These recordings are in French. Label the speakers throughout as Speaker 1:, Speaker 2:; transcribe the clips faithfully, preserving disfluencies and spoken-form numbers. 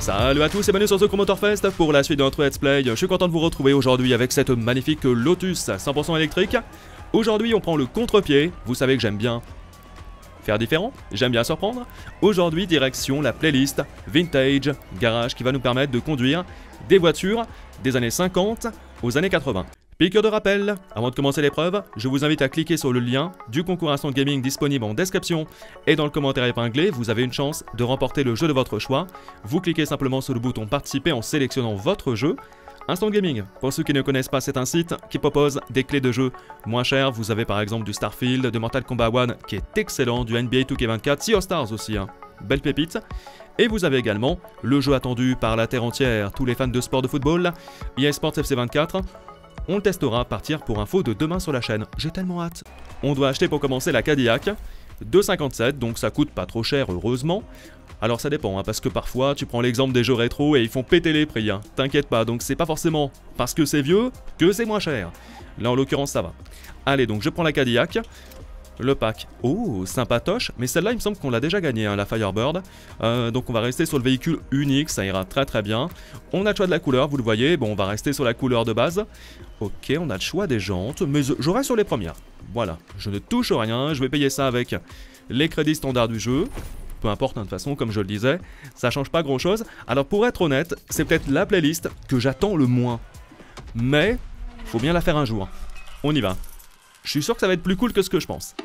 Speaker 1: Salut à tous et bienvenue sur The Crew Motorfest pour la suite de notre let's play. Je suis content de vous retrouver aujourd'hui avec cette magnifique Lotus cent pour cent électrique. Aujourd'hui on prend le contre-pied, vous savez que j'aime bien faire différent, j'aime bien surprendre. Aujourd'hui direction la playlist Vintage Garage qui va nous permettre de conduire des voitures des années cinquante aux années quatre-vingts. Piqûre de rappel, avant de commencer l'épreuve, je vous invite à cliquer sur le lien du concours Instant Gaming disponible en description et dans le commentaire épinglé, vous avez une chance de remporter le jeu de votre choix. Vous cliquez simplement sur le bouton participer en sélectionnant votre jeu. Instant Gaming, pour ceux qui ne connaissent pas, c'est un site qui propose des clés de jeu moins chères. Vous avez par exemple du Starfield, de Mortal Kombat un qui est excellent, du N B A deux K vingt-quatre, Sea of Stars aussi, hein. Belle pépite. Et vous avez également le jeu attendu par la terre entière, tous les fans de sport de football, E A Sports F C vingt-quatre. On le testera à partir pour info de demain sur la chaîne, j'ai tellement hâte. On doit acheter pour commencer la Cadillac, deux cinquante-sept, donc ça coûte pas trop cher heureusement. Alors ça dépend, hein, parce que parfois tu prends l'exemple des jeux rétro et ils font péter les prix, hein. T'inquiète pas, donc c'est pas forcément parce que c'est vieux que c'est moins cher. Là en l'occurrence ça va. Allez, donc je prends la Cadillac. Le pack, oh sympatoche, mais celle-là il me semble qu'on l'a déjà gagnée, hein, la Firebird. Euh, donc on va rester sur le véhicule unique, ça ira très très bien. On a le choix de la couleur, vous le voyez, bon on va rester sur la couleur de base. Ok, on a le choix des jantes, mais je reste sur les premières. Voilà, je ne touche rien, je vais payer ça avec les crédits standards du jeu. Peu importe, hein, de toute façon, comme je le disais, ça change pas grand chose. Alors pour être honnête, c'est peut-être la playlist que j'attends le moins. Mais, faut bien la faire un jour. On y va. Je suis sûr que ça va être plus cool que ce que je pense.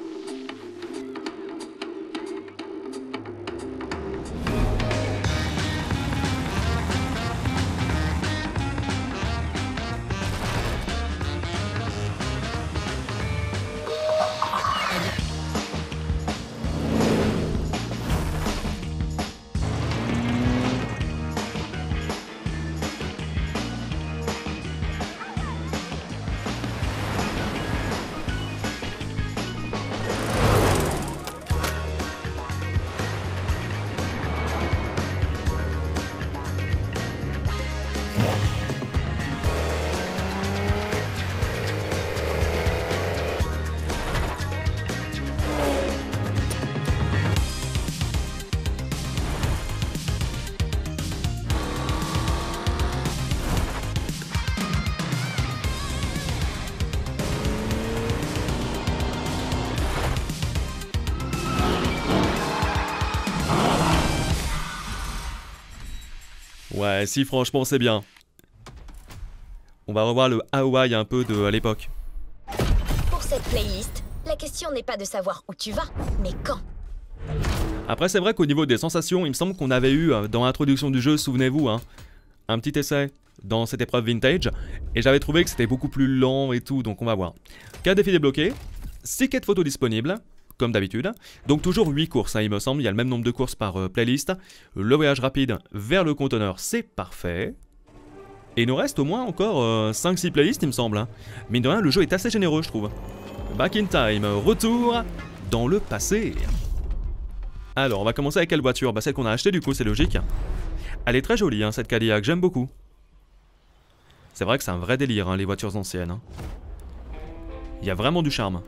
Speaker 1: Ouais, si franchement c'est bien. On va revoir le Hawaii un peu de à l'époque.
Speaker 2: Pour cette playlist, la question n'est pas de savoir où tu vas, mais quand.
Speaker 1: Après c'est vrai qu'au niveau des sensations, il me semble qu'on avait eu dans l'introduction du jeu, souvenez-vous, hein, un petit essai dans cette épreuve vintage, et j'avais trouvé que c'était beaucoup plus lent et tout, donc on va voir. quatre défis débloqués, six quêtes photos disponibles, comme d'habitude. Donc toujours huit courses, hein, il me semble, il y a le même nombre de courses par euh, playlist. Le voyage rapide vers le conteneur, c'est parfait. Et il nous reste au moins encore euh, cinq six playlists, il me semble. Hein. Mine de rien, le jeu est assez généreux, je trouve. Back in time, retour dans le passé. Alors, on va commencer avec quelle voiture? Bah celle qu'on a achetée, du coup, c'est logique. Elle est très jolie, hein, cette Cadillac, j'aime beaucoup. C'est vrai que c'est un vrai délire, hein, les voitures anciennes. Hein. Il y a vraiment du charme.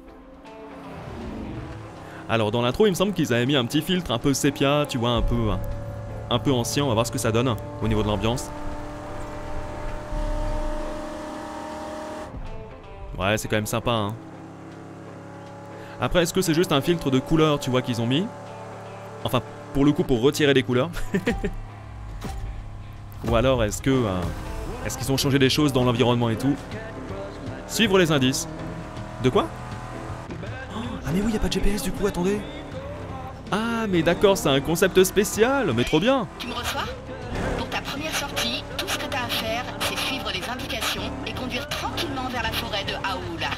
Speaker 1: Alors dans l'intro il me semble qu'ils avaient mis un petit filtre un peu sépia, tu vois, un peu un peu ancien, on va voir ce que ça donne au niveau de l'ambiance. Ouais, c'est quand même sympa, hein. Après, est-ce que c'est juste un filtre de couleur, tu vois, qu'ils ont mis? Enfin, pour le coup, pour retirer des couleurs. Ou alors, est-ce que... Euh, est-ce qu'ils ont changé des choses dans l'environnement et tout? Suivre les indices. De quoi? Ah mais oui, y a pas de G P S du coup, attendez. Ah mais d'accord, c'est un concept spécial, mais trop bien.
Speaker 3: Tu me reçois? Pour ta première sortie, tout ce que t'as à faire, c'est suivre les indications et conduire tranquillement vers la forêt de Aoula.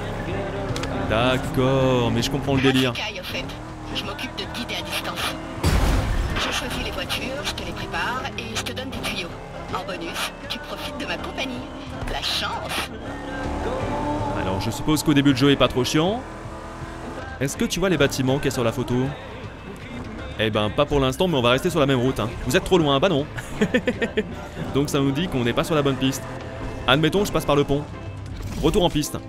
Speaker 1: D'accord, mais je comprends le délire.
Speaker 3: Sky, au fait. Je m'occupe de te guider à distance. Je choisis les voitures, je te les prépare et je te donne des tuyaux. En bonus, tu profites de ma compagnie. La chance.
Speaker 1: Alors je suppose qu'au début le jeu est pas trop chiant. Est-ce que tu vois les bâtiments qu'il y a sur la photo? Eh ben pas pour l'instant, mais on va rester sur la même route, hein. Vous êtes trop loin, bah non. Donc ça nous dit qu'on n'est pas sur la bonne piste. Admettons je passe par le pont. Retour en piste.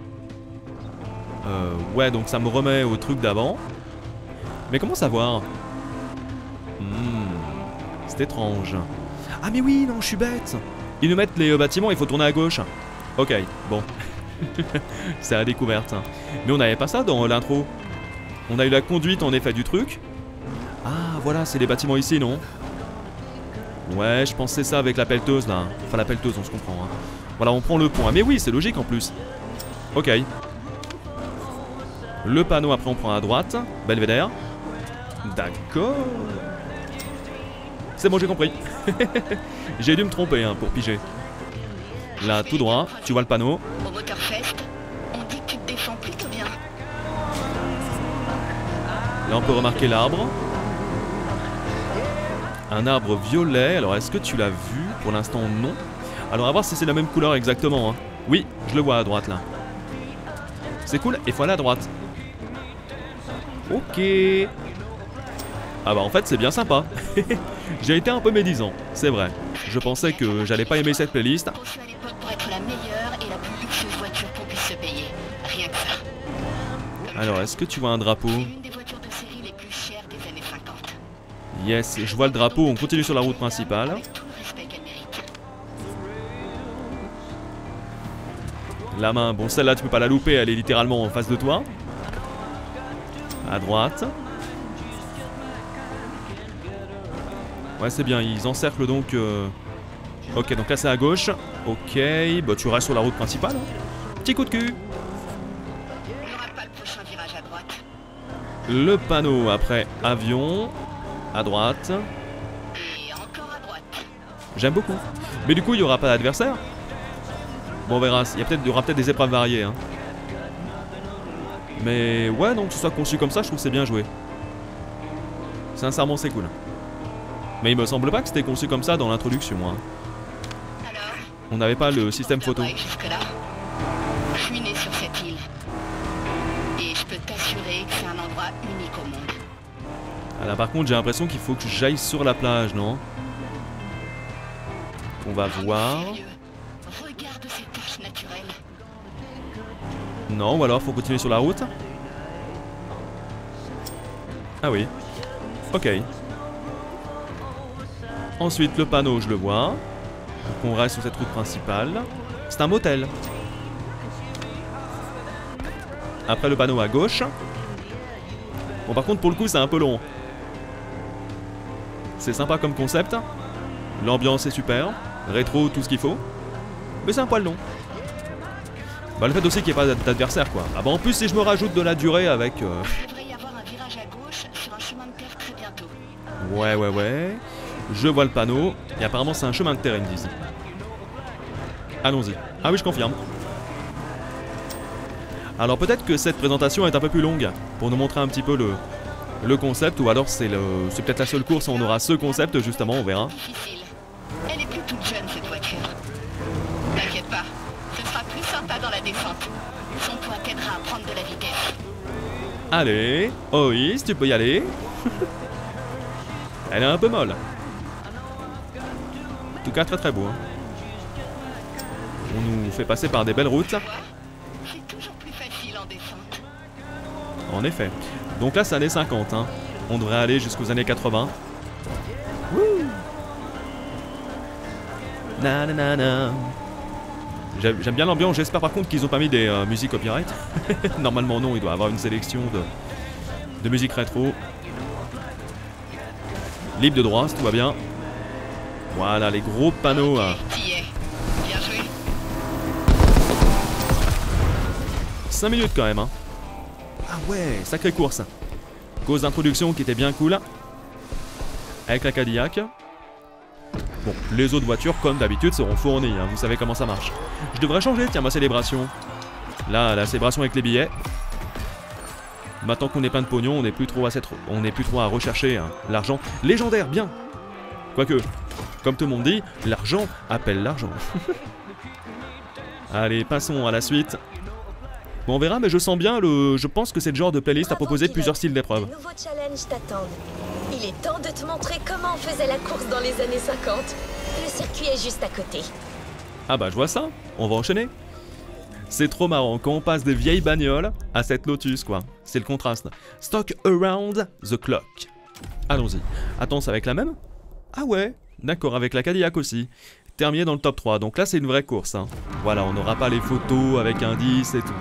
Speaker 1: Euh, ouais, donc ça me remet au truc d'avant. Mais comment savoir? hmm. C'est étrange. Ah mais oui, non, je suis bête. Ils nous mettent les euh, bâtiments, il faut tourner à gauche. Ok, bon. C'est à la découverte. Mais on n'avait pas ça dans l'intro. On a eu la conduite en effet du truc. Ah voilà, c'est les bâtiments ici, non? Ouais, je pensais ça avec la pelleteuse là. Enfin la pelleteuse, on se comprend. Hein. Voilà, on prend le point. Mais oui, c'est logique en plus. Ok. Le panneau après on prend à droite. Belvédère. D'accord. C'est bon, j'ai compris. J'ai dû me tromper hein, pour piger. Là, tout droit, tu vois le panneau.
Speaker 3: Au Motorfest, on dit que tu te défends plutôt bien.
Speaker 1: Là, on peut remarquer l'arbre. Un arbre violet. Alors, est-ce que tu l'as vu? Pour l'instant, non. Alors, à voir si c'est la même couleur exactement. Hein. Oui, je le vois à droite, là. C'est cool. Il faut aller à droite. Ok. Ah bah, en fait, c'est bien sympa. J'ai été un peu médisant, c'est vrai. Je pensais que j'allais pas aimer cette playlist.
Speaker 3: Conçue à l'époque pour être la meilleure et la plus luxueuse voiture qu'on puisse se payer. Rien que ça. Comme
Speaker 1: Alors,
Speaker 3: ça,
Speaker 1: est-ce que tu vois un drapeau?
Speaker 3: c'est l'une des voitures de série les plus chères des années cinquante.
Speaker 1: Yes, je vois le drapeau, on continue sur la route principale.
Speaker 3: Avec tout le respect qu'elle mérite.
Speaker 1: La main, bon celle-là tu peux pas la louper, elle est littéralement en face de toi. À droite. Ouais c'est bien, ils encerclent donc... Euh... Ok, donc là c'est à gauche. Ok, bah tu restes sur la route principale. Hein. Petit coup de cul.
Speaker 3: On n'aura pas le prochain virage à droite.
Speaker 1: Le panneau après avion. À droite.
Speaker 3: Et encore à droite.
Speaker 1: J'aime beaucoup. Mais du coup il y aura pas d'adversaire. Bon on verra, il y, a peut-être, il y aura peut-être des épreuves variées. Hein. Mais ouais, donc que ce soit conçu comme ça, je trouve que c'est bien joué. Sincèrement c'est cool. Mais il me semble pas que c'était conçu comme ça dans l'introduction. Hein.
Speaker 3: Alors,
Speaker 1: On n'avait pas le système photo.
Speaker 3: jusque-là, je suis né sur cette île. Et je peux t'assurer que c'est un endroit unique au monde.
Speaker 1: Ah là par contre j'ai l'impression qu'il faut que j'aille sur la plage, non? On va voir.
Speaker 3: Sérieux, regarde ces taches naturelles.
Speaker 1: Non, ou alors faut continuer sur la route. Ah oui. Ok. Ensuite le panneau je le vois. Donc on reste sur cette route principale. C'est un motel. Après le panneau à gauche. Bon par contre pour le coup c'est un peu long. C'est sympa comme concept. L'ambiance est super. Rétro, tout ce qu'il faut. Mais c'est un poil long. Bah le fait aussi qu'il n'y ait pas d'adversaire quoi. Ah bah en plus si je me rajoute de la durée avec... Euh...
Speaker 3: Il devrait y avoir un virage à gauche sur un chemin de terre très bientôt.
Speaker 1: Ouais ouais ouais. Je vois le panneau. Et apparemment c'est un chemin de terre ils me disent. Allons-y. Ah oui je confirme. Alors peut-être que cette présentation est un peu plus longue. Pour nous montrer un petit peu le, le concept. Ou alors c'est le, c'est peut-être la seule course où on aura ce concept justement, on verra.
Speaker 3: Difficile. Elle est plus toute jeune cette voiture. T'inquiète pas, ce sera plus sympa dans la descente. Son poids t'aidera à prendre de la vitesse.
Speaker 1: Allez, oh oui, tu peux y aller. Elle est un peu molle. En tout cas très très beau. Hein. On nous fait passer par des belles routes.
Speaker 3: Tu vois, c'est toujours plus facile en descente.
Speaker 1: En effet. Donc là c'est années cinquante. Hein. On devrait aller jusqu'aux années quatre-vingts. Wouh. Na na na na. J'aime bien l'ambiance, j'espère par contre qu'ils ont pas mis des euh, musiques copyright. Normalement non, il doit y avoir une sélection de, de musique rétro. Libre de droit, si tout va bien. Voilà, les gros panneaux. Hein.
Speaker 3: T'y es. Bien joué.
Speaker 1: cinq minutes quand même. Hein. Ah ouais, sacrée course. Cause d'introduction qui était bien cool. Avec la Cadillac. Bon, les autres voitures, comme d'habitude, seront fournies, hein, vous savez comment ça marche. Je devrais changer, tiens, ma célébration. Là, la célébration avec les billets. Maintenant qu'on est plein de pognon, on n'est plus trop à cette... on n'est plus trop à rechercher hein, l'argent légendaire, bien. Quoique, comme tout le monde dit, l'argent appelle l'argent. Allez, passons à la suite. Bon, on verra, mais je sens bien le... Je pense que c'est le genre de playlist à proposer plusieurs styles d'épreuves.
Speaker 2: De nouveaux challenges t'attendent. Il est temps de te montrer comment on faisait la course dans les années cinquante. Le circuit est juste à côté.
Speaker 1: Ah bah je vois ça, on va enchaîner. C'est trop marrant quand on passe des vieilles bagnoles à cette Lotus quoi. C'est le contraste. Stock around the clock. Allons-y. Attends, c'est avec la même? Ah ouais, d'accord, avec la Cadillac aussi. Terminé dans le top trois, donc là c'est une vraie course. Hein. Voilà, on n'aura pas les photos avec indice et tout.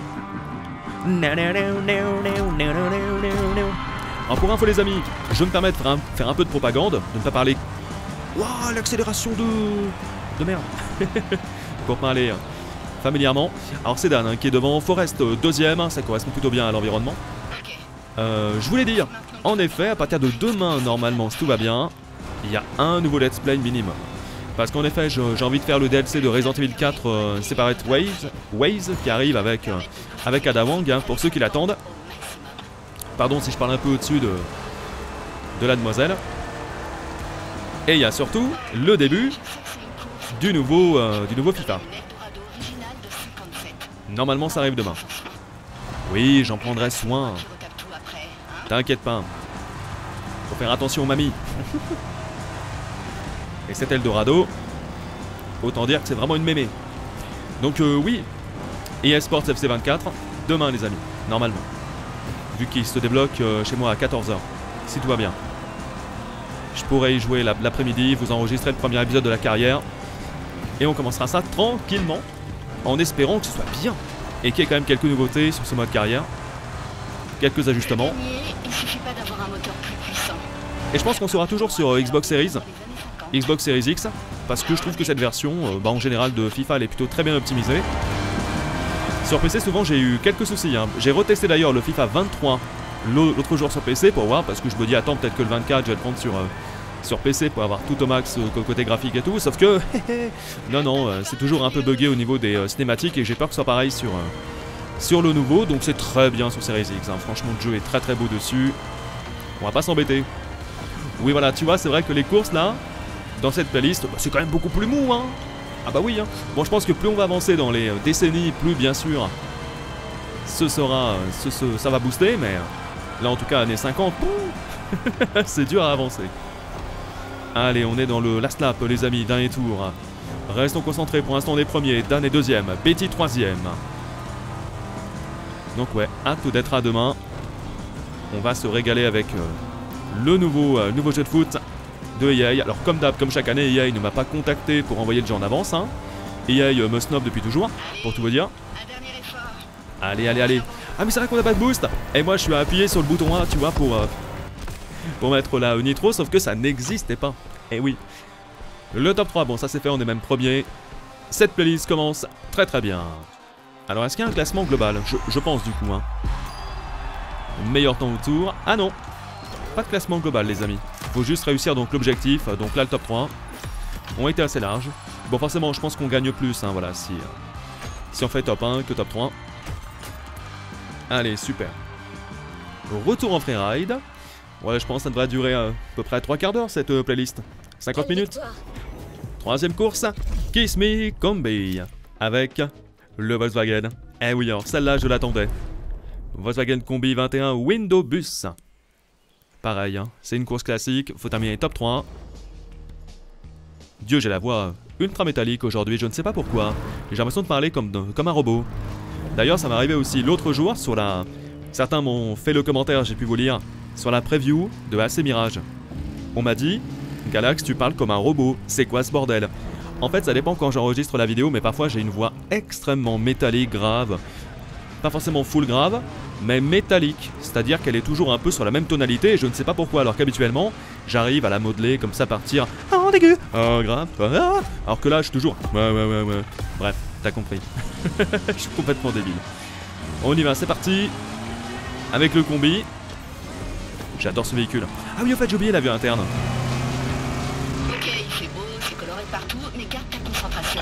Speaker 1: Alors pour info les amis, je me permets de faire un, faire un peu de propagande, de ne pas parler... Waouh, l'accélération de... de merde. Pour parler euh, familièrement. Alors c'est Dan hein, qui est devant, Forest euh, deuxième, ça correspond plutôt bien à l'environnement. Euh, je voulais dire, en effet, à partir de demain normalement, si tout va bien, il y a un nouveau let's play minimum. Parce qu'en effet, j'ai envie de faire le D L C de Resident Evil quatre euh, Separate Ways, Ways qui arrive avec, euh, avec Ada Wong, hein, pour ceux qui l'attendent. Pardon si je parle un peu au-dessus de, de la demoiselle. Et il y a surtout le début du nouveau, euh, du nouveau FIFA. Normalement ça arrive demain. Oui, j'en prendrai soin. T'inquiète pas. Faut faire attention mamie. Et cet Eldorado, autant dire que c'est vraiment une mémé. Donc euh, oui, E A Sports F C vingt-quatre, demain les amis, normalement. Vu qu'il se débloque euh, chez moi à quatorze heures, si tout va bien. Je pourrais y jouer l'après-midi, vous enregistrer le premier épisode de la carrière. Et on commencera ça tranquillement, en espérant que ce soit bien. Et qu'il y ait quand même quelques nouveautés sur ce mode carrière. Quelques ajustements.
Speaker 3: Il suffit pas d'avoir un moteur plus puissant.
Speaker 1: Et je pense qu'on sera toujours sur euh, Xbox Series. Xbox Series X, parce que je trouve que cette version, euh, bah, en général de FIFA, elle est plutôt très bien optimisée. Sur P C, souvent j'ai eu quelques soucis. Hein. J'ai retesté d'ailleurs le FIFA vingt-trois l'autre jour sur P C pour voir, parce que je me dis, attends, peut-être que le vingt-quatre, je vais le prendre sur, euh, sur P C pour avoir tout au max euh, côté graphique et tout. Sauf que, non, non, euh, c'est toujours un peu buggé au niveau des euh, cinématiques et j'ai peur que ce soit pareil sur, euh, sur le nouveau. Donc c'est très bien sur Series X. Hein. Franchement, le jeu est très très beau dessus. On va pas s'embêter. Oui, voilà, tu vois, c'est vrai que les courses là. Dans cette playlist, bah, c'est quand même beaucoup plus mou, hein. Ah bah oui, hein. Bon, je pense que plus on va avancer dans les euh, décennies, plus bien sûr, ce sera, euh, ce, ce, ça va booster, mais euh, là en tout cas, années cinquante, c'est dur à avancer. Allez, on est dans le last lap, les amis, dernier tour. Restons concentrés, pour l'instant on est premier, Dan est deuxième, Betty troisième. Donc ouais, hâte d'être à demain. On va se régaler avec euh, le nouveau, euh, nouveau jeu de foot de E A. Alors comme d'hab, comme chaque année, E A ne m'a pas contacté pour envoyer le jeu en avance. Hein. E A me snob depuis toujours, pour tout vous dire. Allez, allez, allez. Ah mais c'est vrai qu'on n'a pas de boost. Et moi je suis appuyé sur le bouton A, tu vois, pour, euh, pour mettre la nitro, sauf que ça n'existait pas. Et oui. Le top trois, bon ça c'est fait, on est même premier. Cette playlist commence très très bien. Alors est-ce qu'il y a un classement global? je, je pense du coup. Hein. Meilleur temps au tour. Ah non. Pas de classement global les amis. Faut juste réussir donc l'objectif, donc là le top trois ont été assez larges. Bon forcément je pense qu'on gagne plus, hein, voilà, si, euh, si on fait top un que top trois. Allez, super. Retour en freeride. Ouais, je pense que ça devrait durer euh, à peu près trois quarts d'heure cette euh, playlist. cinquante minutes. Troisième course, Kiss Me Combi, avec le Volkswagen. Eh oui, alors celle-là je l'attendais. Volkswagen Combi vingt et un Window Bus. Pareil, hein. C'est une course classique, faut terminer top trois. Dieu, j'ai la voix ultra métallique aujourd'hui, je ne sais pas pourquoi. J'ai l'impression de parler comme, de, comme un robot. D'ailleurs, ça m'est arrivé aussi l'autre jour sur la... Certains m'ont fait le commentaire, j'ai pu vous lire, sur la preview de A C Mirage. On m'a dit, Galax, tu parles comme un robot, c'est quoi ce bordel? En fait, ça dépend quand j'enregistre la vidéo, mais parfois j'ai une voix extrêmement métallique, grave. Pas forcément full grave, mais métallique, c'est-à-dire qu'elle est toujours un peu sur la même tonalité et je ne sais pas pourquoi, alors qu'habituellement j'arrive à la modeler comme ça, partir oh dégueu, oh grave, ah, alors que là je suis toujours ouais ouais ouais ouais, bref, t'as compris. Je suis complètement débile. On y va, c'est parti avec le combi. J'adore ce véhicule. Ah oui, en fait j'ai oublié la vue interne.
Speaker 3: Ok, il fait beau, c'est coloré partout, mais garde ta concentration.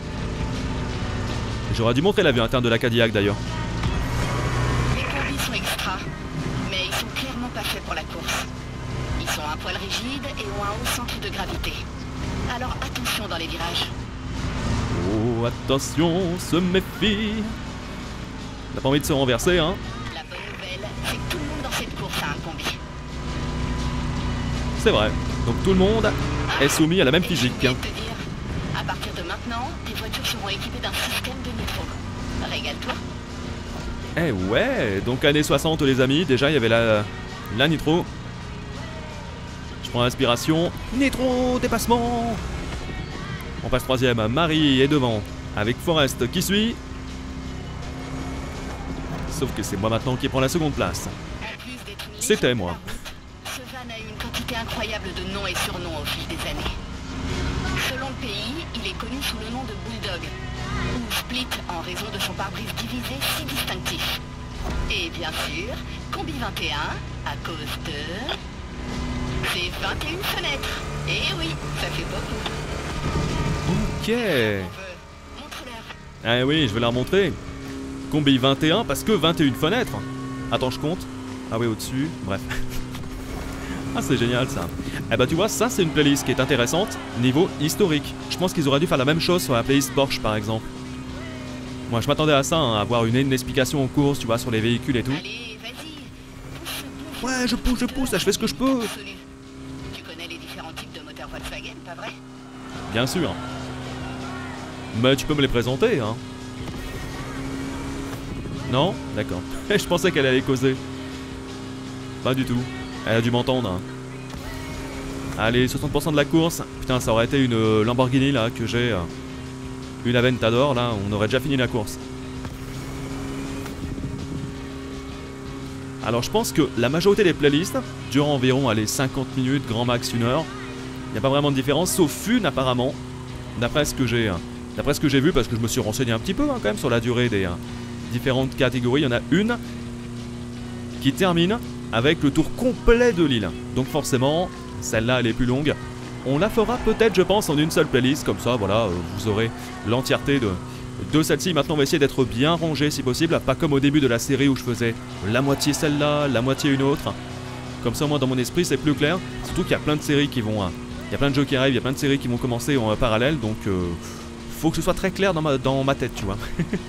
Speaker 1: J'aurais dû montrer la vue interne de la Cadillac d'ailleurs.
Speaker 3: Extra, mais ils sont clairement pas faits pour la course. Ils sont un poil rigides et ont un haut centre de gravité. Alors attention dans les virages.
Speaker 1: Oh, attention, se méfie. T'as pas envie de se renverser, hein?
Speaker 3: La bonne nouvelle, c'est que tout le monde dans cette course a un combi.
Speaker 1: C'est vrai. Donc tout le monde
Speaker 3: Ah,
Speaker 1: est soumis à la même physique.
Speaker 3: Je vais te dire, à partir de maintenant, tes voitures seront équipées d'un système de nitro. Régale-toi.
Speaker 1: Eh ouais, donc années soixante les amis, déjà il y avait la, la nitro. Je Je prends l'inspiration. Nitro, dépassement. On passe troisième. Marie est devant. Avec Forrest qui suit. Sauf que c'est moi maintenant qui prends la seconde place. C'était moi.
Speaker 3: Ce van a eu une quantité incroyable de noms et surnoms au fil des années. Selon le pays, il est connu sous le nom de Bulldog, ou Split en raison de son pare-brise divisé si distinctif. Et bien sûr, Combi vingt et un, à cause de... ses vingt et une fenêtres. Et oui, ça fait beaucoup.
Speaker 1: Ok.
Speaker 3: Montre-leur.
Speaker 1: Ah oui, je vais la remontrer. Combi vingt et un parce que vingt et une fenêtres. Attends, je compte. Ah oui, au-dessus. Bref. Ah, c'est génial ça. Eh bah tu vois, ça c'est une playlist qui est intéressante niveau historique. Je pense qu'ils auraient dû faire la même chose sur la playlist Porsche par exemple. Moi je m'attendais à ça, hein, à avoir une, une explication en course, tu vois, sur les véhicules et tout.
Speaker 3: Allez, vas-y.
Speaker 1: Ouais, je pousse, je pousse, là, je fais ce que je peux.
Speaker 3: Absolu. Tu connais les différents types de moteurs Volkswagen, pas vrai?
Speaker 1: Bien sûr. Mais tu peux me les présenter, hein. Non? D'accord. Je pensais qu'elle allait causer. Pas du tout. Elle a dû m'entendre. Hein. Allez, soixante pour cent de la course. Putain, ça aurait été une Lamborghini là que j'ai. Euh, une Aventador là, on aurait déjà fini la course. Alors je pense que la majorité des playlists durent environ allez, cinquante minutes, grand max une heure. Il n'y a pas vraiment de différence, sauf une apparemment. D'après ce que j'ai hein, d'après ce que j'ai vu, parce que je me suis renseigné un petit peu hein, quand même sur la durée des hein, différentes catégories. Il y en a une qui termine avec le tour complet de l'île. Donc forcément, celle-là elle est plus longue. On la fera peut-être je pense en une seule playlist, comme ça voilà, euh, vous aurez l'entièreté de, de celle-ci. Maintenant on va essayer d'être bien rangé si possible, pas comme au début de la série où je faisais la moitié celle-là, la moitié une autre. Comme ça moi dans mon esprit c'est plus clair, surtout qu'il y a plein de séries qui vont... Hein, il y a plein de jeux qui arrivent, il y a plein de séries qui vont commencer en parallèle, donc euh, faut que ce soit très clair dans ma, dans ma tête, tu vois.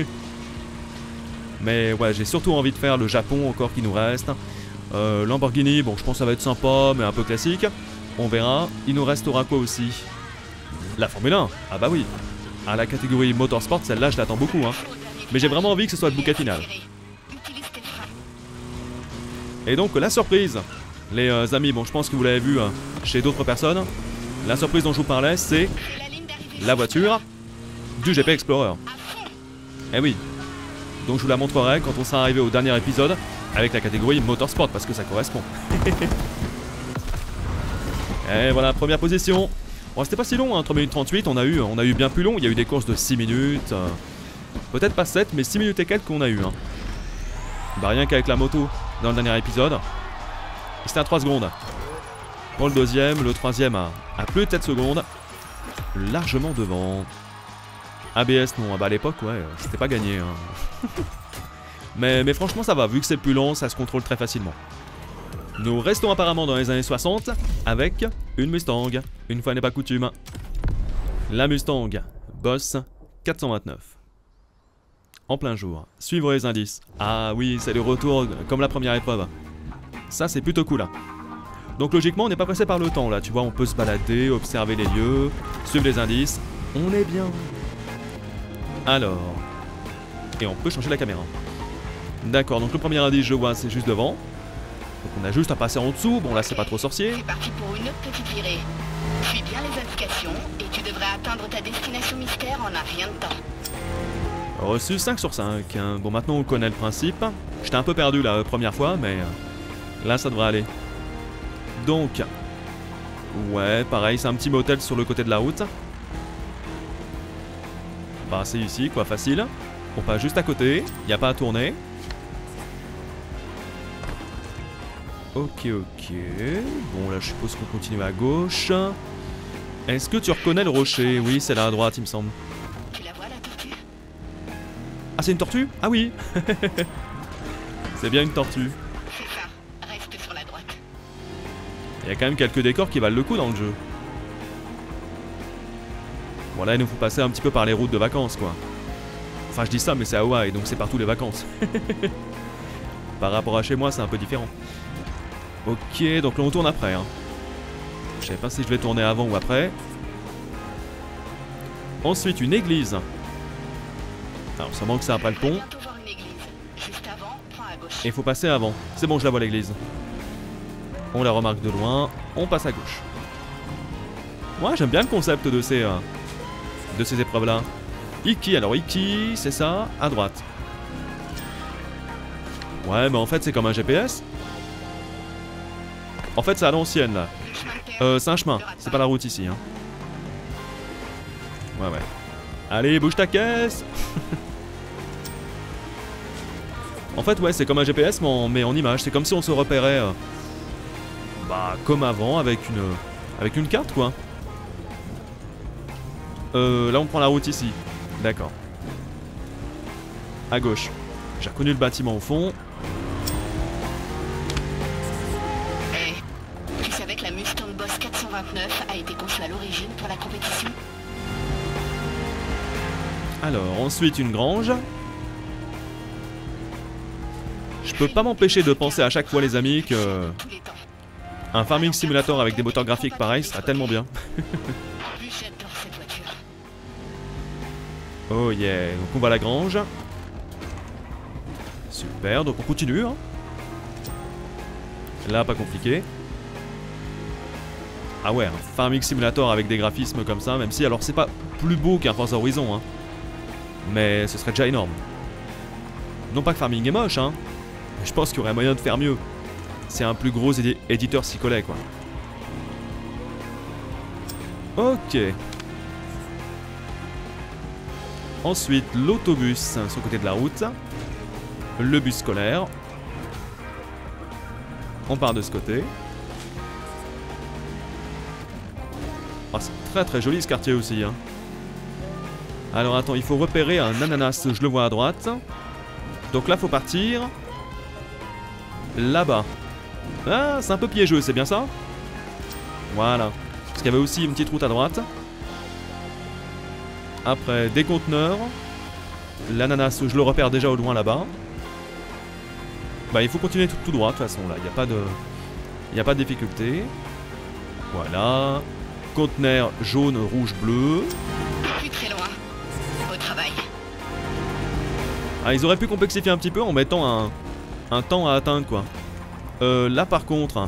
Speaker 1: Mais ouais, j'ai surtout envie de faire le Japon encore qui nous reste. Euh, Lamborghini, bon je pense que ça va être sympa, mais un peu classique. On verra. Il nous restera quoi aussi? La Formule un. Ah bah oui. À la catégorie Motorsport, celle-là je l'attends beaucoup. Hein. Mais j'ai vraiment envie que ce soit le bouquet final. Et donc la surprise, les euh, amis, bon je pense que vous l'avez vu hein, chez d'autres personnes. La surprise dont je vous parlais, c'est la voiture du G P Explorer. Eh oui. Donc je vous la montrerai quand on sera arrivé au dernier épisode avec la catégorie Motorsport parce que ça correspond. Et voilà, première position. Bon, c'était pas si long, hein, trois minutes trente-huit, on a, eu, on a eu bien plus long, il y a eu des courses de six minutes. Euh, Peut-être pas sept, mais six minutes et quelques qu'on a eu. Hein. Bah rien qu'avec la moto dans le dernier épisode. C'était à trois secondes. Pour le deuxième, le troisième à, à plus de sept secondes. Largement devant. A B S non, bah à l'époque ouais, c'était pas gagné. Hein. mais, mais franchement ça va, vu que c'est plus long, ça se contrôle très facilement. Nous restons apparemment dans les années soixante avec une Mustang, une fois n'est pas coutume. La Mustang Boss quatre cent vingt-neuf. En plein jour, suivre les indices. Ah oui, c'est le retour comme la première épreuve. Ça c'est plutôt cool. Hein. Donc logiquement on n'est pas pressé par le temps là, tu vois, on peut se balader, observer les lieux, suivre les indices. On est bien. Alors, et on peut changer la caméra. D'accord, donc le premier indice je vois c'est juste devant. Donc on a juste à passer en dessous, bon là c'est pas trop sorcier.
Speaker 3: C'est parti pour une autre petite virée. Suis bien les indications et tu devrais atteindre ta destination mystère en un rien de temps.
Speaker 1: Reçu cinq sur cinq, hein. Bon maintenant on connaît le principe. J'étais un peu perdu la première fois mais euh, là ça devrait aller. Donc, ouais pareil c'est un petit motel sur le côté de la route. Bah c'est ici quoi, facile. On passe juste à côté, il n'y a pas à tourner. Ok, ok. Bon, là, je suppose qu'on continue à gauche. Est-ce que tu reconnais le rocher? Oui, c'est là à droite, il me semble.
Speaker 3: Tu la vois, la tortue?
Speaker 1: Ah, c'est une tortue? Ah oui. C'est bien une tortue.
Speaker 3: C'est ça. Reste sur la droite.
Speaker 1: Il y a quand même quelques décors qui valent le coup dans le jeu. Bon, là, il nous faut passer un petit peu par les routes de vacances, quoi. Enfin, je dis ça, mais c'est Hawaï, donc c'est partout les vacances. Par rapport à chez moi, c'est un peu différent. Ok, donc là on tourne après. Hein. Je sais pas si je vais tourner avant ou après. Ensuite, une église. Alors, ça manque ça après le pont.
Speaker 3: Et il faut
Speaker 1: faut passer avant. C'est bon, je la vois l'église. On la remarque de loin. On passe à gauche. Moi, j'aime bien le concept de ces, euh, de ces épreuves-là. Iki, alors Iki, c'est ça, à droite. Ouais, mais en fait, c'est comme un G P S. En fait, c'est à l'ancienne, là. Euh, c'est un chemin, c'est pas la route ici, hein. Ouais, ouais. Allez, bouge ta caisse. En fait, ouais, c'est comme un G P S, mais en, mais en image. C'est comme si on se repérait... Euh, bah, comme avant, avec une, avec une carte, quoi. Euh, là, on prend la route ici. D'accord. À gauche. J'ai reconnu le bâtiment au fond.
Speaker 3: Hey, tu savais que la Mustang Boss quatre cent vingt-neuf a été conçue à l'origine pour la compétition?
Speaker 1: Alors, ensuite, une grange. Je peux pas m'empêcher de penser à chaque fois, les amis, que... un farming simulator avec des moteurs graphiques pareils sera tellement bien. Oh yeah, donc on va à la grange. Super, donc on continue. Hein. Là, pas compliqué. Ah ouais, un farming simulator avec des graphismes comme ça, même si, alors c'est pas plus beau qu'un Forza Horizon, hein. Mais ce serait déjà énorme. Non pas que farming est moche, hein. Mais je pense qu'il y aurait moyen de faire mieux. C'est un plus gros édi éditeur s'y collait, quoi. Ok. Ensuite, l'autobus sur le côté de la route. Le bus scolaire. On part de ce côté. Oh, c'est très très joli ce quartier aussi, hein. Alors attends, il faut repérer un ananas, je le vois à droite. Donc là, faut partir. Là-bas. Ah, c'est un peu piégeux, c'est bien ça? Voilà. Parce qu'il y avait aussi une petite route à droite. Après, des conteneurs. L'ananas, je le repère déjà au loin là-bas. Bah, il faut continuer tout, tout droit, de toute façon, là. Il n'y a pas de... Il n'y a pas de difficulté. Voilà. Conteneur jaune, rouge, bleu.
Speaker 3: Plus très loin. Au travail.
Speaker 1: Ah, ils auraient pu complexifier un petit peu en mettant un, un temps à atteindre, quoi. Euh, là, par contre...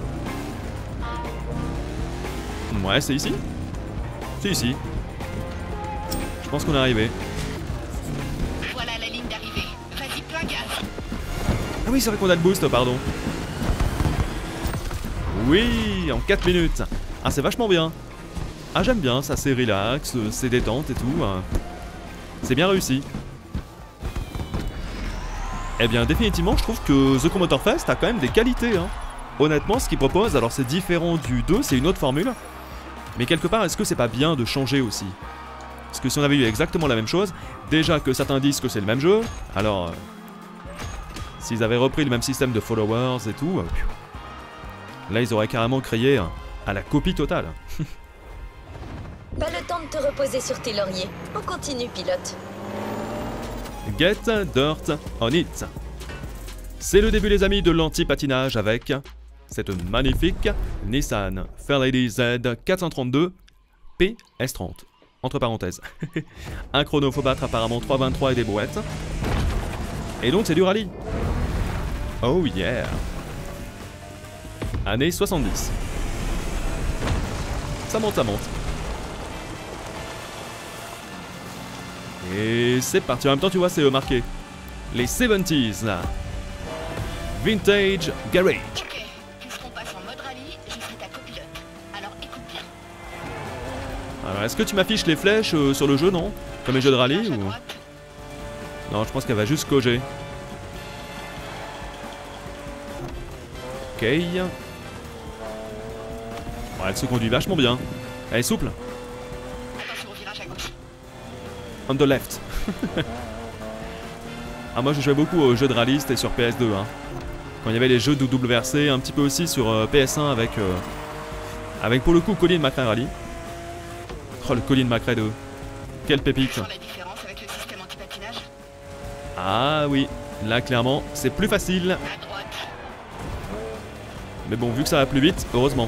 Speaker 1: Ouais, c'est ici? C'est ici. Je pense qu'on est arrivé.
Speaker 3: Voilà la ligne d'arrivée. Vas-y, plein gaz.
Speaker 1: Ah oui, c'est vrai qu'on a le boost, pardon. Oui, en quatre minutes. Ah, c'est vachement bien. Ah, j'aime bien, ça c'est relax, c'est détente et tout. C'est bien réussi. Eh bien, définitivement, je trouve que The Crew Motorfest a quand même des qualités, hein. Honnêtement, ce qu'il propose, alors c'est différent du deux, c'est une autre formule. Mais quelque part, est-ce que c'est pas bien de changer aussi? Parce que si on avait eu exactement la même chose, déjà que certains disent que c'est le même jeu, alors... Euh, s'ils avaient repris le même système de followers et tout... Euh, là, ils auraient carrément créé euh, à la copie totale.
Speaker 2: Pas le temps de te reposer sur tes lauriers. On continue, pilote.
Speaker 1: Get Dirt on It. C'est le début, les amis, de l'anti-patinage avec cette magnifique Nissan Fairlady Z quatre cent trente-deux P S trente. Entre parenthèses. Un chrono, faut battre apparemment trois vingt-trois et des brouettes. Et donc c'est du rallye. Oh yeah. Année soixante-dix. Ça monte, ça monte. Et c'est parti. En même temps, tu vois, c'est marqué. Les soixante-dix là. Vintage Garage.
Speaker 3: Ok, puisqu'on passe en mode rallye, je serai ta copilote. Alors écoute bien.
Speaker 1: Alors, est-ce que tu m'affiches les flèches euh, sur le jeu, non? Comme les jeux de rallye ou... Non, je pense qu'elle va juste coger. Ok. Ouais, elle se conduit vachement bien. Elle est souple.
Speaker 3: Attention au virage à gauche.
Speaker 1: On the left. Ah, moi je jouais beaucoup aux jeux de rallye, c'était sur P S deux, hein. Quand il y avait les jeux de W R C, un petit peu aussi sur euh, P S un avec... Euh, avec pour le coup Colin McRae Rally. Oh, le Colin McRae deux. Quelle pépite.
Speaker 3: Sur la différence avec le système anti-patinage?
Speaker 1: Ah oui, là clairement c'est plus facile.
Speaker 3: À droite.
Speaker 1: Mais bon, vu que ça va plus vite, heureusement.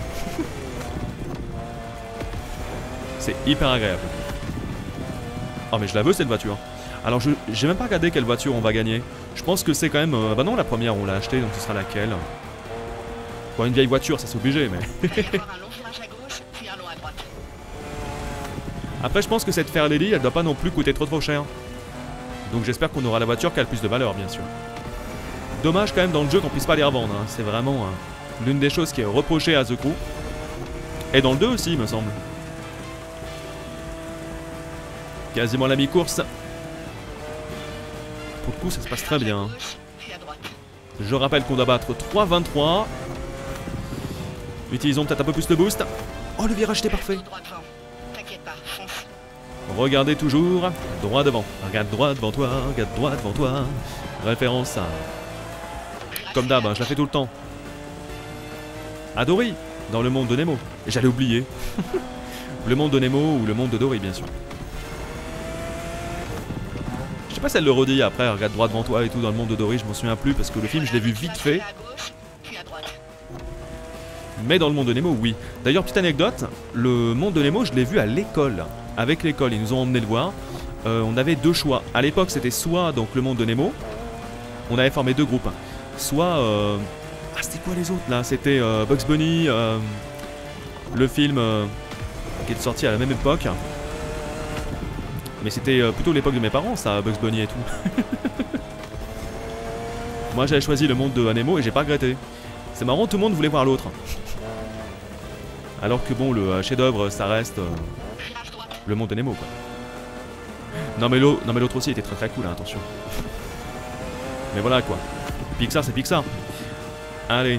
Speaker 1: C'est hyper agréable. Oh mais je la veux cette voiture. Alors je j'ai même pas regardé quelle voiture on va gagner. Je pense que c'est quand même... Euh, bah non, la première on l'a achetée, donc ce sera laquelle? Pour une vieille voiture, ça c'est obligé, mais...
Speaker 3: Il va y avoir un long virage à gauche, puis un long à droite.
Speaker 1: Après, je pense que cette Fairlady, elle doit pas non plus coûter trop trop cher. Donc j'espère qu'on aura la voiture qui a le plus de valeur, bien sûr. Dommage quand même dans le jeu qu'on puisse pas les revendre, hein. C'est vraiment hein, l'une des choses qui est reprochée à The Crew. Et dans le deux aussi, il me semble. Quasiment la mi-course. Pour le coup, ça se passe très bien. Je rappelle qu'on doit battre trois vingt-trois. Utilisons peut-être un peu plus de boost. Oh, le virage était parfait. Regardez toujours droit devant. Regarde droit devant toi, regarde droit devant toi. Référence à... Comme d'hab, hein, je la fais tout le temps. À Dory, dans le monde de Nemo. Et j'allais oublier. Le monde de Nemo ou le monde de Dory, bien sûr. Je sais pas si elle le redit après, regarde droit devant toi et tout dans le monde de Dory, je m'en souviens plus parce que le film je l'ai vu vite fait. Mais dans le monde de Nemo, oui. D'ailleurs, petite anecdote, le monde de Nemo, je l'ai vu à l'école. Avec l'école, ils nous ont emmené le voir. Euh, on avait deux choix. À l'époque, c'était soit donc le monde de Nemo. On avait formé deux groupes. Soit... Euh... Ah, c'était quoi les autres là? C'était euh, Bugs Bunny, euh... le film euh... qui est sorti à la même époque. Mais c'était euh, plutôt l'époque de mes parents, ça, Bugs Bunny et tout. Moi, j'avais choisi le monde de Nemo et j'ai pas regretté. C'est marrant, tout le monde voulait voir l'autre. Alors que bon, le euh, chef-d'œuvre, ça reste euh, le monde de Nemo, quoi. Non mais l'autre aussi était très très cool, hein, attention. Mais voilà quoi. Pixar, c'est Pixar. Allez.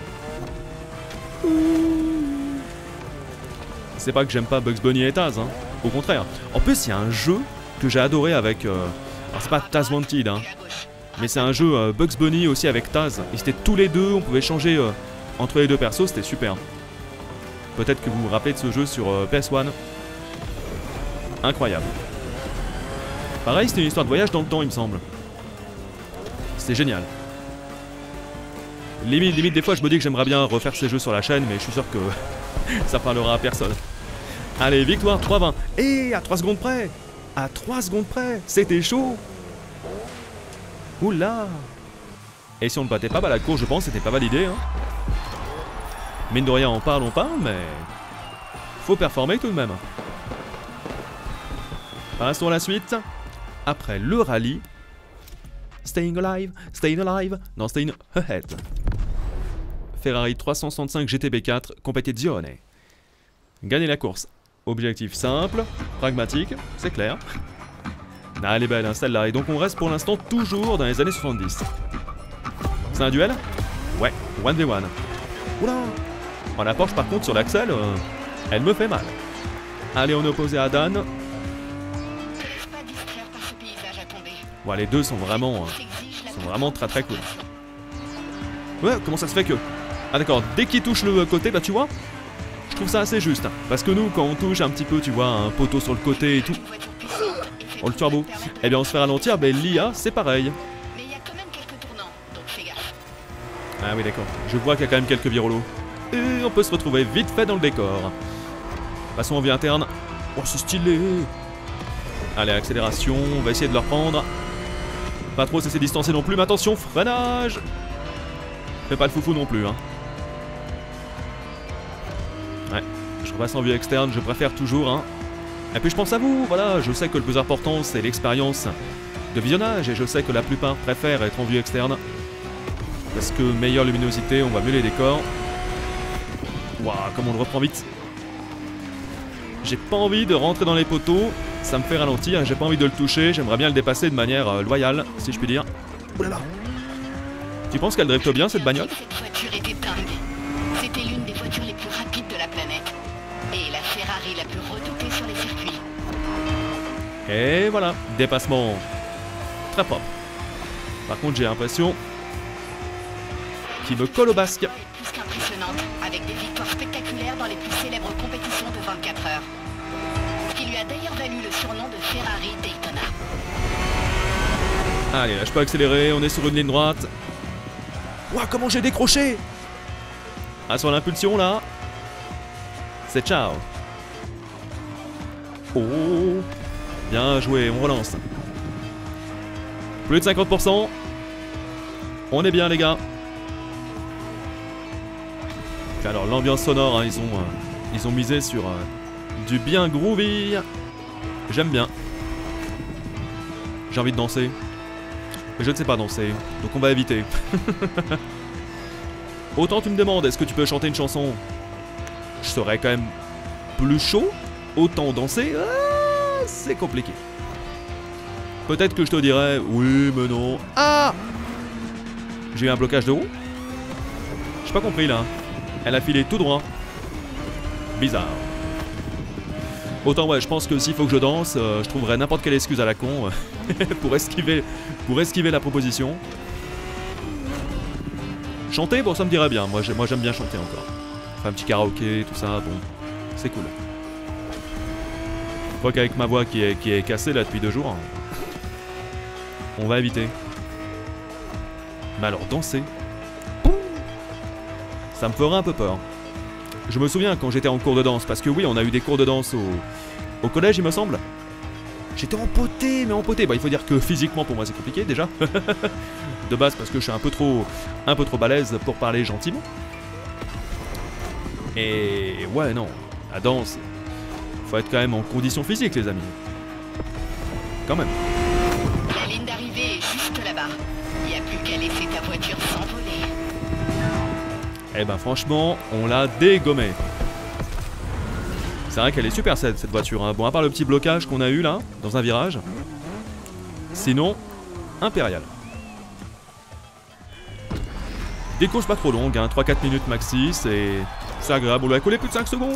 Speaker 1: C'est pas que j'aime pas Bugs Bunny et Taz, hein. Au contraire. En plus, il y a un jeu que j'ai adoré avec... Euh... Alors c'est pas Taz Wanted, hein. Mais c'est un jeu euh, Bugs Bunny aussi avec Taz. Et c'était tous les deux, on pouvait changer euh, entre les deux persos, c'était super. Peut-être que vous vous rappelez de ce jeu sur euh, P S un. Incroyable. Pareil, c'était une histoire de voyage dans le temps, il me semble. C'était génial. Limite, limite, des fois, je me dis que j'aimerais bien refaire ces jeux sur la chaîne, mais je suis sûr que ça parlera à personne. Allez, victoire trois vingt. Et à trois secondes près. À trois secondes près. C'était chaud. Oula. Et si on ne battait pas, bah la course, je pense, c'était pas validé. Hein. Mine de rien, on parle, on parle, mais... faut performer tout de même. Passons à la suite. Après le rallye... Staying alive, staying alive, non, staying ahead. Ferrari trois cent soixante-cinq G T B quatre, compétizione. Gagner la course. Objectif simple, pragmatique, c'est clair. Ah, elle est belle, hein, celle-là. Et donc on reste pour l'instant toujours dans les années soixante-dix. C'est un duel? Ouais, un v un. Oula! Oh, la Porsche par contre sur l'axel, euh, elle me fait mal. Allez, on est opposé à Dan. Bon, les deux sont vraiment, euh, sont vraiment très très cool. Ouais, comment ça se fait que... Ah d'accord, dès qu'il touche le côté, bah tu vois, je trouve ça assez juste. Parce que nous, quand on touche un petit peu, tu vois, un poteau sur le côté et tout... Oh, le turbo. Eh bien, on se fait ralentir, ben l'I A, c'est pareil.
Speaker 3: Mais il y a quand même quelques tournants, donc fais gaffe.
Speaker 1: Ah oui, d'accord. Je vois qu'il y a quand même quelques virolos. Et on peut se retrouver vite fait dans le décor. Passons en vie interne. Oh, c'est stylé. Allez, accélération, on va essayer de le reprendre. Pas trop cesser distancer non plus, mais attention, freinage. Fais pas le foufou non plus, hein. Ouais, je repasse en vue externe, je préfère toujours, hein. Et puis je pense à vous, voilà, je sais que le plus important c'est l'expérience de visionnage et je sais que la plupart préfèrent être en vue externe. Parce que meilleure luminosité, on voit mieux les décors. Waouh, comme on le reprend vite. J'ai pas envie de rentrer dans les poteaux, ça me fait ralentir, j'ai pas envie de le toucher, j'aimerais bien le dépasser de manière euh, loyale, si je puis dire. Oh là là. Tu penses qu'elle drifte bien cette bagnole?
Speaker 3: Cette voiture était dingue. C'était l'une des voitures les plus rapides de la planète. Et la Ferrari la plus redoutée sur les circuits.
Speaker 1: Et voilà, dépassement très propre. Par contre, j'ai l'impression qu'il me colle au basque.
Speaker 3: Plus qu'impressionnante, avec des victoires spectaculaires dans les plus célèbres compétitions de vingt-quatre heures. Ce qui lui a d'ailleurs valu le surnom de Ferrari Daytona.
Speaker 1: Allez, là, je peux accélérer, on est sur une ligne droite. Ouah, comment j'ai décroché! Ah, sur l'impulsion, là. C'est ciao. Oh, bien joué, on relance. Plus de cinquante pour cent. On est bien, les gars. Alors l'ambiance sonore, hein, ils, ont, euh, ils ont misé sur euh, du bien groovy. J'aime bien. J'ai envie de danser. Mais je ne sais pas danser, donc on va éviter. Autant tu me demandes, est-ce que tu peux chanter une chanson? Je serais quand même plus chaud. Autant danser, ah, c'est compliqué. Peut-être que je te dirais, oui mais non. Ah! J'ai eu un blocage de roue? J'ai pas compris là. Elle a filé tout droit. Bizarre. Autant ouais, je pense que s'il faut que je danse, euh, je trouverai n'importe quelle excuse à la con euh, pour, esquiver, pour esquiver la proposition. Chanter, bon ça me dirait bien, moi j'aime bien chanter encore. Enfin un petit karaoké, tout ça, bon, c'est cool. Je crois qu'avec ma voix qui est, qui est cassée là depuis deux jours, on va éviter. Mais alors danser, ça me ferait un peu peur. Je me souviens quand j'étais en cours de danse, parce que oui, on a eu des cours de danse au, au collège, il me semble. J'étais empoté, mais empoté. Bah, il faut dire que physiquement, pour moi, c'est compliqué déjà. De base, parce que je suis un peu trop, un peu trop balèze pour parler gentiment. Et ouais, non, la danse, faut être quand même en condition physique, les amis. Quand même.
Speaker 3: La ligne d'arrivée est juste là-bas. Il n'y a plus qu'à laisser ta voiture s'envoler.
Speaker 1: Eh ben franchement, on l'a dégommé. C'est vrai qu'elle est super cette, cette voiture, hein. Bon, à part le petit blocage qu'on a eu là, dans un virage. Sinon, impérial. Des courses pas trop longues, hein, trois quatre minutes maxi, c'est agréable. On lui a collé plus de cinq secondes.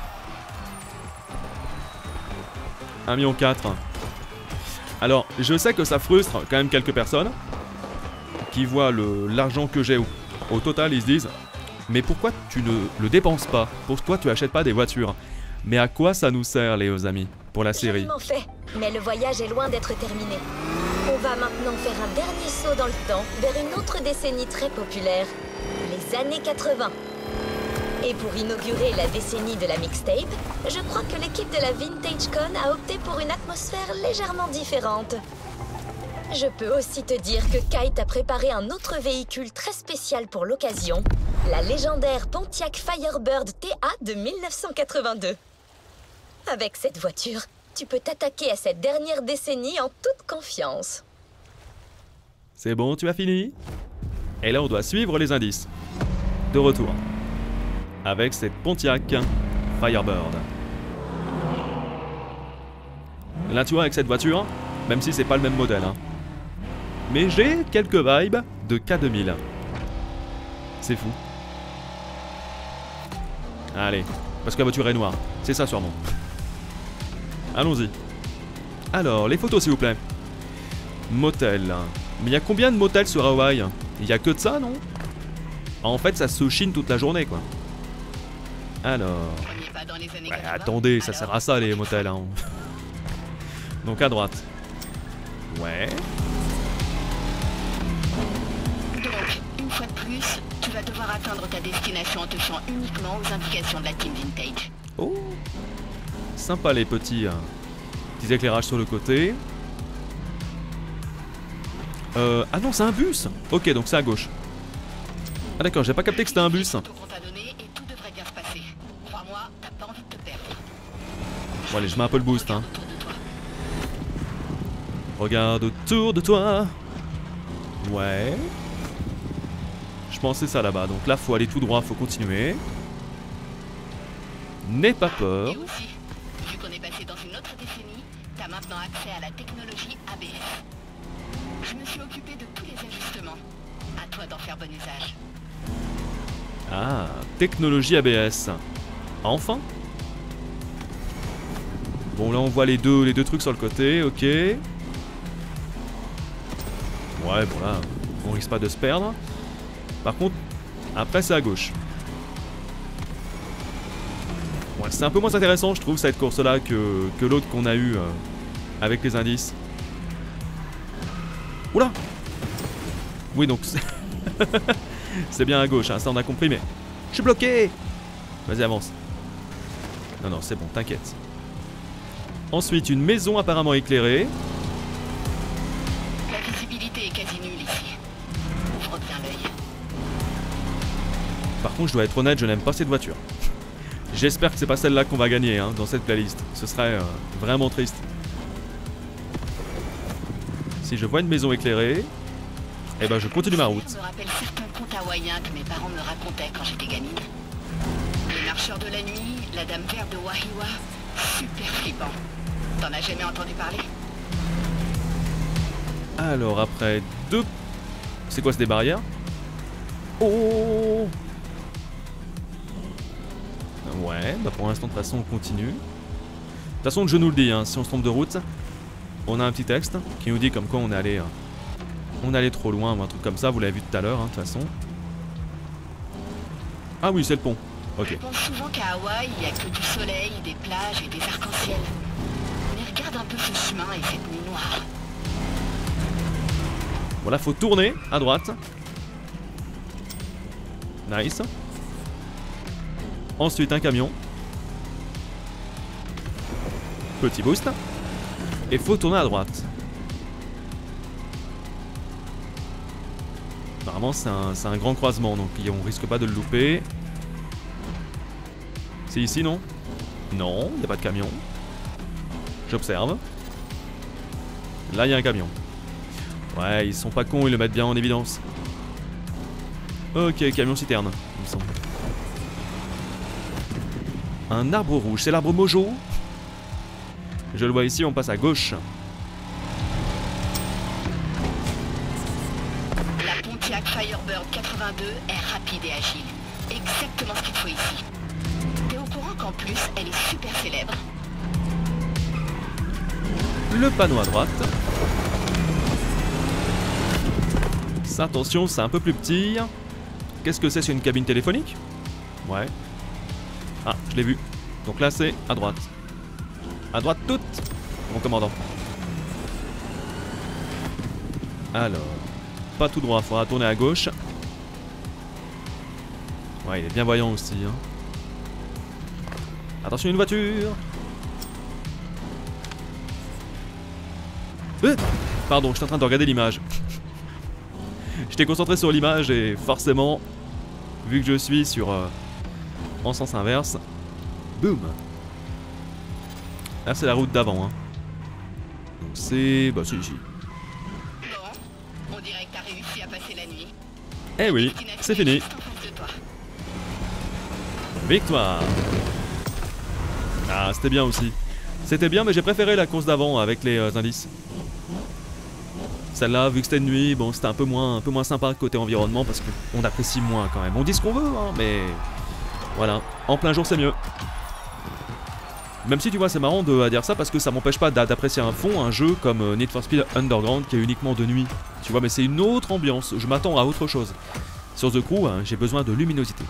Speaker 1: un million quatre. Alors, je sais que ça frustre quand même quelques personnes qui voient l'argent que j'ai au, au total, ils se disent mais pourquoi tu ne le dépenses pas? Pourquoi tu achètes pas des voitures? Mais à quoi ça nous sert, les amis, pour la série?
Speaker 2: Joliment fait, mais le voyage est loin d'être terminé. On va maintenant faire un dernier saut dans le temps vers une autre décennie très populaire, les années quatre-vingt. Et pour inaugurer la décennie de la mixtape, je crois que l'équipe de la VintageCon a opté pour une atmosphère légèrement différente. Je peux aussi te dire que Kite a préparé un autre véhicule très spécial pour l'occasion, la légendaire Pontiac Firebird T A de mille neuf cent quatre-vingt-deux. Avec cette voiture, tu peux t'attaquer à cette dernière décennie en toute confiance.
Speaker 1: C'est bon, tu as fini? Et là, on doit suivre les indices. De retour. Avec cette Pontiac Firebird. Là, tu vois, avec cette voiture, même si c'est pas le même modèle, hein, mais j'ai quelques vibes de K deux mille. C'est fou. Allez, parce que la voiture est noire. C'est ça sûrement. Allons-y. Alors, les photos s'il vous plaît. Motel. Mais il y a combien de motels sur Hawaï? Il y a que de ça, non? En fait, ça se chine toute la journée, quoi. Alors... Ouais, attendez, ça sert à ça, les motels, hein. Donc à droite. Ouais.
Speaker 3: Donc, une fois de plus, tu vas devoir atteindre ta destination en te fiant uniquement aux indications de la Team Vintage.
Speaker 1: Oh, sympa les petits, hein, petits éclairages sur le côté. Euh, ah non, c'est un bus. Ok, donc c'est à gauche. Ah d'accord, j'ai pas capté que c'était un bus. Bon allez, je mets un peu le boost, hein. Regarde autour de toi. Ouais. Je pensais ça là-bas. Donc là, faut aller tout droit, faut continuer. N'aie pas peur.
Speaker 3: Et aussi, vu qu'on est passé dans une autre décennie, t'as maintenant accès à la technologie A B S. Je me suis occupé de tous les ajustements. À toi d'en faire bon usage.
Speaker 1: Ah, technologie A B S. Enfin. Bon là on voit les deux, les deux trucs sur le côté, ok. Ouais bon là, on risque pas de se perdre. Par contre, après c'est à gauche. Ouais, c'est un peu moins intéressant je trouve cette course là que, que l'autre qu'on a eu euh, avec les indices. Oula. Oui donc c'est bien à gauche, hein, ça on a compris mais... Je suis bloqué. Vas-y avance. Non non c'est bon, t'inquiète. Ensuite, une maison apparemment éclairée.
Speaker 3: La visibilité est quasi nulle ici. Ouvre bien l'œil.
Speaker 1: Par contre, je dois être honnête, je n'aime pas cette voiture. J'espère que c'est pas celle-là qu'on va gagner hein, dans cette playlist. Ce serait euh, vraiment triste. Si je vois une maison éclairée, eh ben je continue ma route.
Speaker 3: Je me rappelle certains contes hawaïens que mes parents me racontaient quand j'étais gamine. Les marcheurs de la nuit, la dame verte de Wahiwa, super flippant. T'en as jamais entendu parler?
Speaker 1: Alors après deux... C'est quoi, c'est des barrières? Oh! Ouais, bah pour l'instant de toute façon on continue. De toute façon je nous le dis, hein, si on se trompe de route, on a un petit texte qui nous dit comme quoi on est allé, euh, on est allé trop loin ou un truc comme ça, vous l'avez vu tout à l'heure hein, de toute façon. Ah oui c'est le pont, ok.
Speaker 3: Je pense souvent qu'à Hawaï, il n'y a que du soleil, des plages et des arcs-en-ciel. Mais regarde un peu ce chemin et cette nuit noire.
Speaker 1: Voilà, faut tourner à droite. Nice. Ensuite un camion. Petit boost. Et faut tourner à droite. Apparemment c'est un, c'est un grand croisement, donc on risque pas de le louper. C'est ici, non? Non, il n'y a pas de camion. J'observe. Là, il y a un camion. Ouais, ils sont pas cons, ils le mettent bien en évidence. Ok, camion citerne, il me semble. Un arbre rouge, c'est l'arbre Mojo. Je le vois ici, on passe à gauche.
Speaker 3: La Pontiac Firebird quatre-vingt-deux est rapide et agile. Exactement ce qu'il faut ici. T'es au courant qu'en plus, elle est super célèbre?
Speaker 1: Le panneau à droite. Ça, attention, c'est un peu plus petit. Qu'est-ce que c'est? C'est une cabine téléphonique? Ouais. Ah, je l'ai vu. Donc là, c'est à droite. À droite toute, mon commandant. Alors, pas tout droit, faudra tourner à gauche. Ouais, il est bien voyant aussi. Hein. Attention, une voiture. Euh Pardon, je suis en train de regarder l'image. J'étais concentré sur l'image et forcément, vu que je suis sur euh, en sens inverse, boum. Là c'est la route d'avant. Hein. Donc c'est... bah c'est ici.
Speaker 3: Bon, on dirait que t'as réussi à passer la nuit.
Speaker 1: Eh oui, c'est fini. Victoire. Ah, c'était bien aussi. C'était bien, mais j'ai préféré la course d'avant avec les euh, indices. Celle-là, vu que c'était de nuit, bon, c'était un peu moins, un peu moins sympa côté environnement parce qu'on apprécie moins quand même. On dit ce qu'on veut, hein, mais voilà, en plein jour c'est mieux. Même si tu vois, c'est marrant de à dire ça parce que ça m'empêche pas d'apprécier un fond, un jeu comme euh, Need for Speed Underground qui est uniquement de nuit. Tu vois, mais c'est une autre ambiance. Je m'attends à autre chose. Sur The Crew, hein, j'ai besoin de luminosité.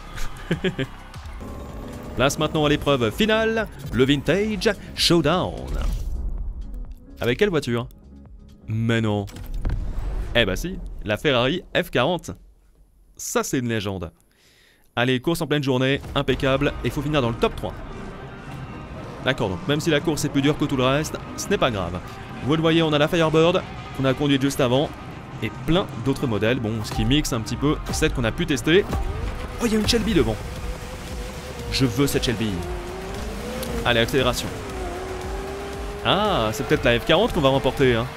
Speaker 1: Place maintenant à l'épreuve finale, le Vintage Showdown. Avec quelle voiture? Mais non. Eh bah si, la Ferrari F quarante. Ça c'est une légende. Allez, course en pleine journée, impeccable, et faut finir dans le top trois. D'accord, donc même si la course est plus dure que tout le reste, ce n'est pas grave. Vous le voyez, on a la Firebird, qu'on a conduite juste avant, et plein d'autres modèles, bon, ce qui mixe un petit peu celle qu'on a pu tester. Oh, il y a une Shelby devant. Je veux cette Shelby. Allez, accélération. Ah, c'est peut-être la F quarante qu'on va remporter, hein.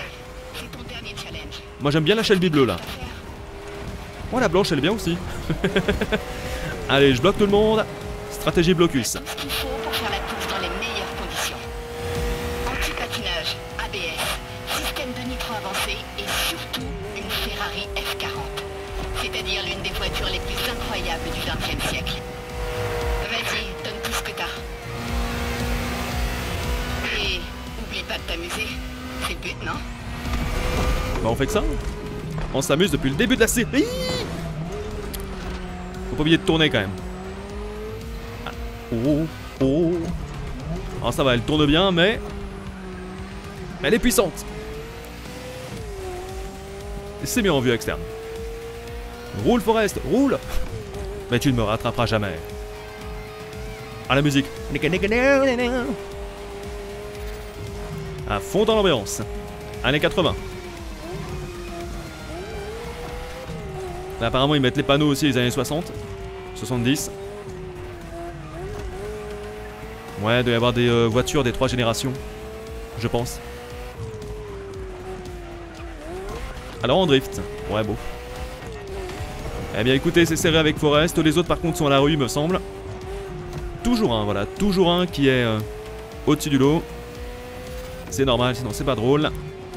Speaker 1: Moi j'aime bien la Shelby bleue là. Oh la blanche elle est bien aussi. Allez je bloque tout le monde. Stratégie blocus.
Speaker 3: Tout ce qu'il faut pour faire la course dans les meilleures conditions. Anti-patinage, A B S, système de nitro avancé et surtout une Ferrari F quarante. C'est-à-dire l'une des voitures les plus incroyables du vingtième siècle. Vas-y, donne tout ce que t'as. Et oublie pas de t'amuser. C'est le but, non?
Speaker 1: Bah on fait que ça. On s'amuse depuis le début de la série. Faut pas oublier de tourner quand même. Ah. Oh, oh. Alors ça va, elle tourne bien, mais... Elle est puissante. C'est mieux en vue externe. Roule Forest, roule. Mais tu ne me rattraperas jamais. Ah la musique. À fond dans l'ambiance. Années quatre-vingts. Là, apparemment ils mettent les panneaux aussi les années soixante. soixante-dix. Ouais, il doit y avoir des euh, voitures des trois générations, je pense. Alors en drift, ouais bon. Eh bien écoutez, c'est serré avec Forest, les autres par contre sont à la rue, il me semble. Toujours un, voilà, toujours un qui est euh, au-dessus du lot. C'est normal, sinon c'est pas drôle.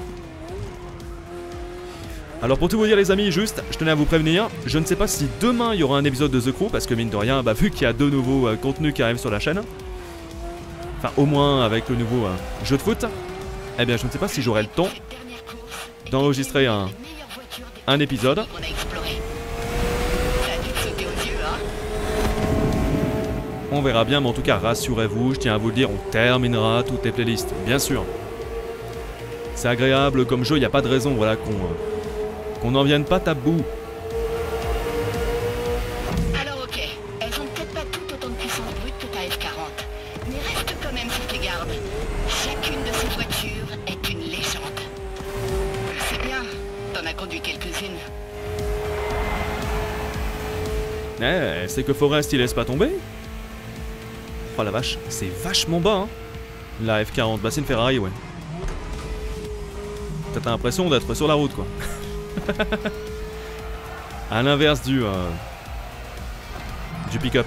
Speaker 1: Alors pour tout vous dire les amis, juste, je tenais à vous prévenir, je ne sais pas si demain il y aura un épisode de The Crew, parce que mine de rien, bah, vu qu'il y a deux nouveaux euh, contenus qui arrivent sur la chaîne, enfin au moins avec le nouveau euh, jeu de foot, eh bien je ne sais pas si j'aurai le temps d'enregistrer un, un épisode. On verra bien, mais en tout cas rassurez-vous, je tiens à vous le dire, on terminera toutes les playlists, bien sûr. C'est agréable comme jeu, il n'y a pas de raison voilà, qu'on euh, qu'on n'en vienne pas à bout.
Speaker 3: Alors ok, elles ont peut-être pas toutes autant de puissance brute que ta F quarante, mais reste quand même sur tes gardes. Chacune de ces voitures est une légende. C'est bien, t'en as conduit quelques-unes.
Speaker 1: Eh, c'est que Forest il laisse pas tomber. Oh la vache, c'est vachement bas hein. La F quarante, bah c'est une Ferrari ouais. T'as l'impression d'être sur la route quoi. À l'inverse du euh, du pick-up.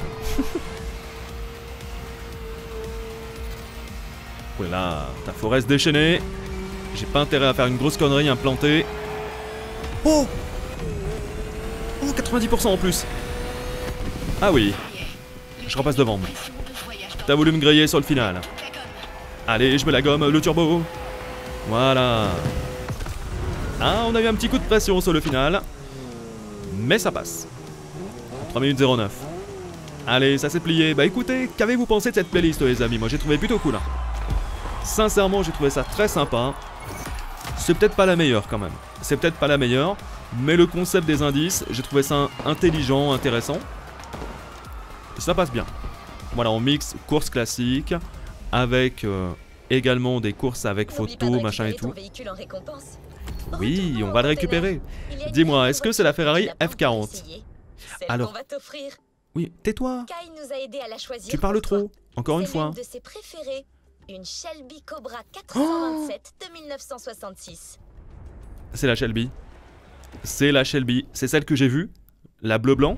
Speaker 1: Ouais là, t'as Forest déchaîné. J'ai pas intérêt à faire une grosse connerie, un planté. Oh Oh quatre-vingt-dix pour cent en plus. Ah oui. Je repasse devant. T'as voulu me griller sur le final. Allez, je mets la gomme, le turbo. Voilà. Ah, on a eu un petit coup de pression sur le final. Mais ça passe. trois minutes zéro neuf. Allez, ça s'est plié. Bah écoutez, qu'avez-vous pensé de cette playlist les amis? Moi j'ai trouvé plutôt cool. Hein. Sincèrement, j'ai trouvé ça très sympa. C'est peut-être pas la meilleure quand même. C'est peut-être pas la meilleure. Mais le concept des indices, j'ai trouvé ça intelligent, intéressant. Et ça passe bien. Voilà, on mixe course classique avec euh, également des courses avec photos, machin et tout. Oui, on va le récupérer. Dis-moi, est-ce que c'est la Ferrari F quarante? Alors, oui, tais-toi. Tu parles trop, encore une fois.
Speaker 2: de ses préférés, une Shelby Cobra quatre cent vingt-sept de mille neuf cent soixante-six.
Speaker 1: C'est la Shelby. C'est la Shelby. C'est celle que j'ai vue, la bleu-blanc.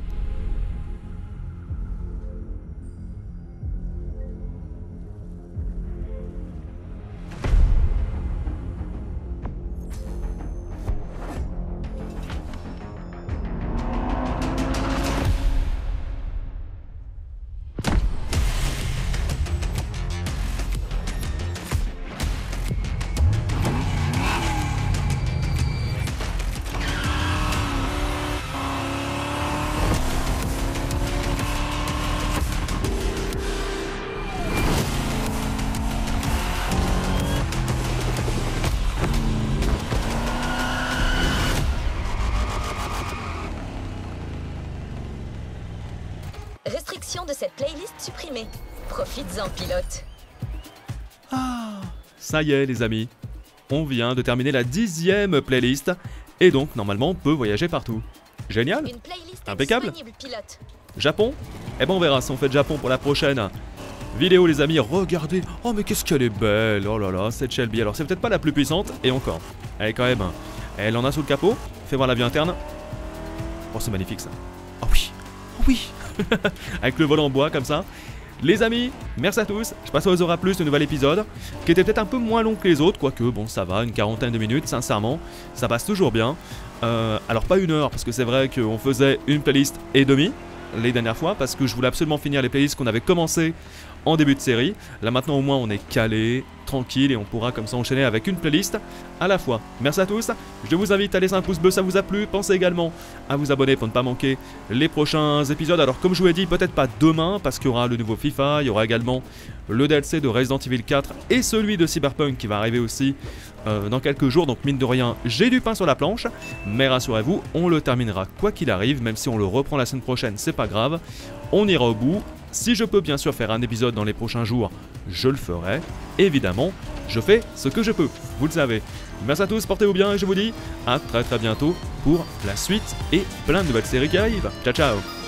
Speaker 2: Restriction de cette playlist supprimée. Profites-en, pilote.
Speaker 1: Ah, ça y est les amis. On vient de terminer la dixième playlist. Et donc normalement on peut voyager partout. Génial.
Speaker 2: Une playlist
Speaker 1: impeccable.
Speaker 2: disponible, pilote.
Speaker 1: Japon? Eh ben on verra si on fait de Japon pour la prochaine vidéo les amis. Regardez. Oh mais qu'est-ce qu'elle est belle. Oh là là, cette Shelby. Alors c'est peut-être pas la plus puissante. Et encore. Elle est quand même... Elle en a sous le capot. Fais voir la vue interne. Oh c'est magnifique ça. Oh oui. Oh oui. Avec le volant en bois comme ça. Les amis, merci à tous. Je passe aux Aura Plus, le nouvel épisode qui était peut-être un peu moins long que les autres, quoique bon ça va, une quarantaine de minutes, sincèrement, ça passe toujours bien. Euh, alors pas une heure, parce que c'est vrai qu'on faisait une playlist et demie les dernières fois, parce que je voulais absolument finir les playlists qu'on avait commencé en début de série. Là maintenant au moins on est calé, tranquille, et on pourra comme ça enchaîner avec une playlist à la fois. Merci à tous, je vous invite à laisser un pouce bleu, ça vous a plu. Pensez également à vous abonner pour ne pas manquer les prochains épisodes. Alors comme je vous l'ai dit, peut-être pas demain, parce qu'il y aura le nouveau FIFA, il y aura également le D L C de Resident Evil quatre et celui de Cyberpunk qui va arriver aussi euh, dans quelques jours. Donc mine de rien, j'ai du pain sur la planche, mais rassurez-vous, on le terminera quoi qu'il arrive, même si on le reprend la semaine prochaine, c'est pas grave, on ira au bout. Si je peux bien sûr faire un épisode dans les prochains jours, je le ferai. Évidemment, je fais ce que je peux, vous le savez. Merci à tous, portez-vous bien et je vous dis à très très bientôt pour la suite et plein de nouvelles séries qui arrivent. Ciao ciao.